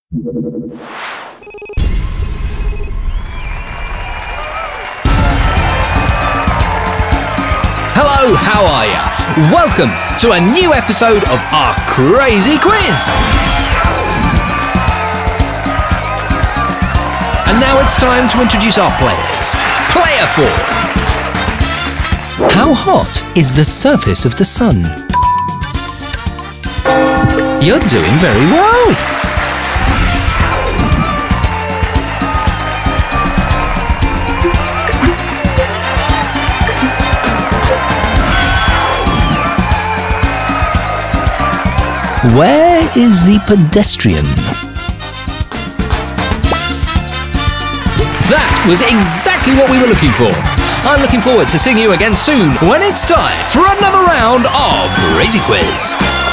Hello, how are ya? Welcome to a new episode of our crazy quiz! And now it's time to introduce our players. Player 4. How hot is the surface of the sun? You're doing very well. Where is the pedestrian? That was exactly what we were looking for. I'm looking forward to seeing you again soon when it's time for another round of Crazy Quiz.